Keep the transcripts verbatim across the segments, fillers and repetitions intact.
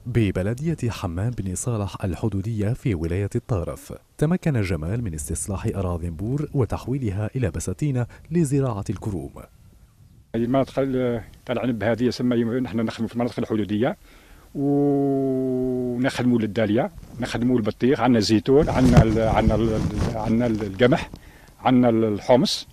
ببلدية حمام بن صالح الحدودية في ولاية الطارف، تمكن جمال من استصلاح أراضٍ بور وتحويلها إلى بساتين لزراعة الكروم. المناطق تاع العنب هذه يسمى نحن نخدموا في المناطق الحدودية ونخدموا للدالية، نخدموا البطيخ، عندنا الزيتون، عندنا عندنا عندنا القمح، عندنا الحمص،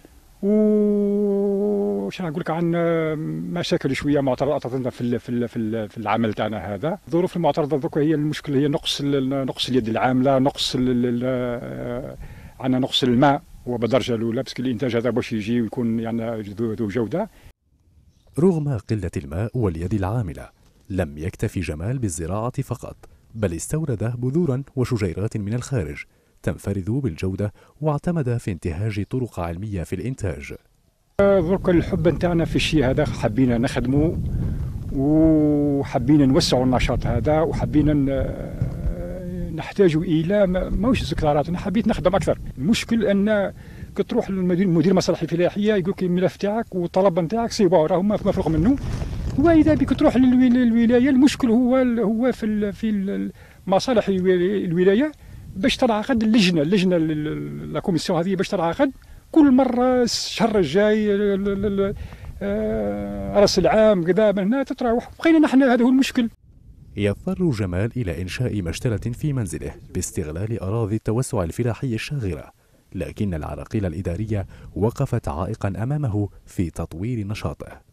وش نقول لك، عندنا مشاكل شويه معترضه في في في العمل تاعنا هذا. الظروف المعترضه دوكا هي المشكل، هي نقص نقص اليد العامله، نقص عندنا نقص الماء وبالدرجه الاولى، باسكو الانتاج هذا باش يجي ويكون يعني ذو جوده. رغم قله الماء واليد العامله، لم يكتفي جمال بالزراعه فقط، بل استورد بذورا وشجيرات من الخارج تنفرد بالجوده، واعتمد في انتهاج طرق علميه في الانتاج. درك الحب نتاعنا في الشيء هذا، حبينا نخدموا وحبينا نوسعوا النشاط هذا، وحبينا نحتاج الى ماهوش ذكريات، انا حبيت نخدم اكثر. المشكل ان كتروح للمدير مدير المصالح الفلاحيه يقول لك الملف تاعك والطلب نتاعك سيبوه راه ما مفروغ منه، واذا بك تروح للولايه المشكل هو هو في في مصالح الولايه باش تنعقد اللجنه اللجنه لا كوميسيون هذه باش تنعقد كل مره الشهر الجاي راس العام كذا من هنا تتراوح، بقينا نحن هذا هو المشكل. يضطر جمال إلى إنشاء مشتلة في منزله باستغلال أراضي التوسع الفلاحي الشاغرة، لكن العراقيل الإدارية وقفت عائقا أمامه في تطوير نشاطه.